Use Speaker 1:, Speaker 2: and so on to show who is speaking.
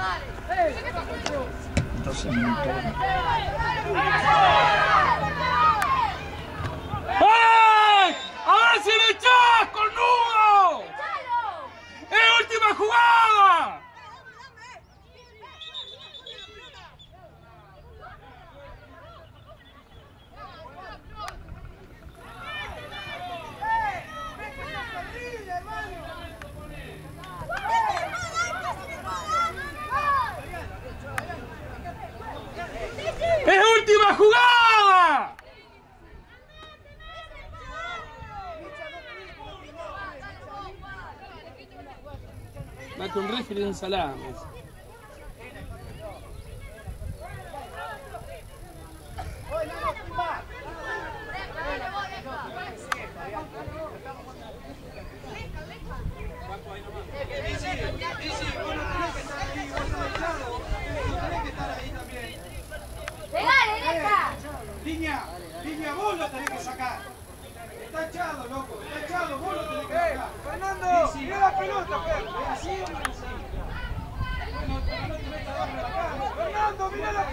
Speaker 1: 12 minutos.
Speaker 2: ¡Ey! ¡A ver si le echás, cornudo! ¡Es última jugada! ¡Es última jugada! Va con refri de ensalada.
Speaker 3: Línea, vos lo tenés que sacar. Está echado, loco. Está echado, vos lo tenés que sacar. Fernando, mira la pelota, Fernando. Fernando, mira la